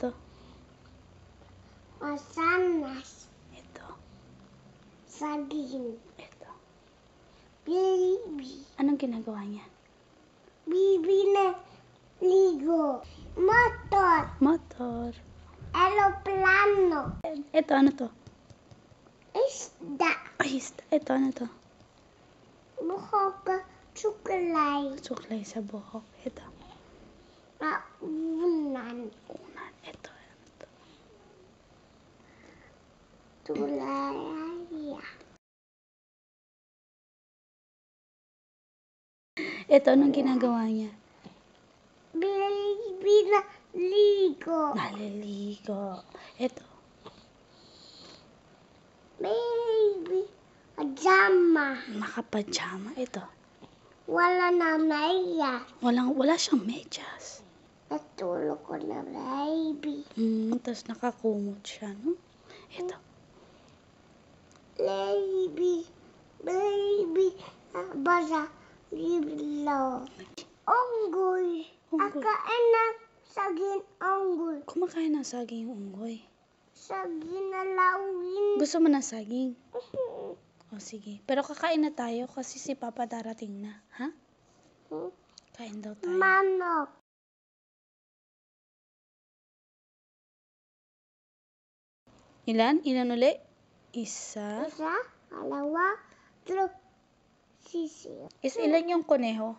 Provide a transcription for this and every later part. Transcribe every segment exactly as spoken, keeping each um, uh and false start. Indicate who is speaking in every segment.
Speaker 1: to?
Speaker 2: Masanas.
Speaker 1: Ito.
Speaker 2: Saging.
Speaker 1: Ito.
Speaker 2: Baby.
Speaker 1: Anong ginagawa niya?
Speaker 2: Bibi na ligo. Motor.
Speaker 1: Motor.
Speaker 2: Aeroplano.
Speaker 1: Ito, ano to?
Speaker 2: Isda.
Speaker 1: Ay, isda. Ito, ano to?
Speaker 2: Buhok. Suklay.
Speaker 1: Suklay sa buhok. Ito.
Speaker 2: Raunan.
Speaker 1: Unan. Ito, ano to?
Speaker 2: Tulaya.
Speaker 1: Ito, anong ginagawa niya?
Speaker 2: Baby na ligo.
Speaker 1: Naliligo. Ito.
Speaker 2: Baby. Pajama.
Speaker 1: Nakapajama. Ito.
Speaker 2: Wala na maya.
Speaker 1: Walang, wala siyang medyas.
Speaker 2: Natulog ko na baby.
Speaker 1: Hmm, tapos nakakumot siya, no? Ito.
Speaker 2: Baby. Baby. Basa. Liblo. Unggoy.
Speaker 1: Unggoy.
Speaker 2: Akain na saging unggoy.
Speaker 1: Kumakain ng saging yung unggoy.
Speaker 2: Saging na lawin.
Speaker 1: Gusto mo ng saging? O, sige. Pero kakain na tayo kasi si Papa darating na. Ha? Kain daw tayo.
Speaker 2: Manok.
Speaker 1: Ilan? Ilan uli? Isa.
Speaker 2: Isa, dalawa, tatlo, sisi.
Speaker 1: Is ilan yung kuneho?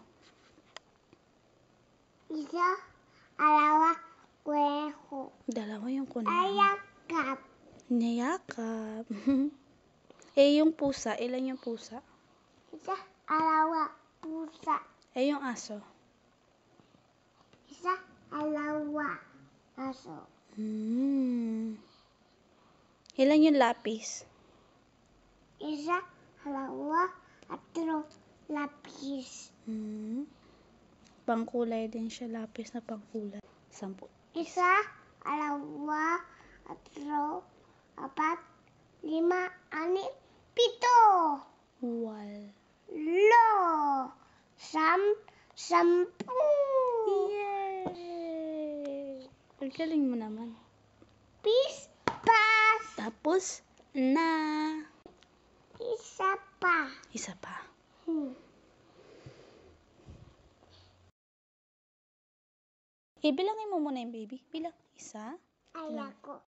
Speaker 2: Isa, dalawa, kweho.
Speaker 1: Dalawa yung kuneho.
Speaker 2: Ayakap.
Speaker 1: Niyakap. Eh, yung pusa. Ilan yung pusa?
Speaker 2: Isa, dalawa, pusa.
Speaker 1: Eh, yung aso.
Speaker 2: Isa, dalawa, aso.
Speaker 1: Hmm. Ilan yung lapis?
Speaker 2: Isa, dalawa, tatlo, lapis.
Speaker 1: Hmm. Pangkulay din siya. Lapis na pangkulay. Sampu.
Speaker 2: Isa, dalawa, tatlo, apat, lima, anim, pito.
Speaker 1: Wal.
Speaker 2: Lo. Sam, sampu.
Speaker 1: Yay! Ang galing mo naman.
Speaker 2: Peace, pass.
Speaker 1: Tapos na.
Speaker 2: Isa pa.
Speaker 1: Isa pa.
Speaker 2: Hmm.
Speaker 1: Ibilangin mo muna yung baby. Bilang. Isa.
Speaker 2: Ayako.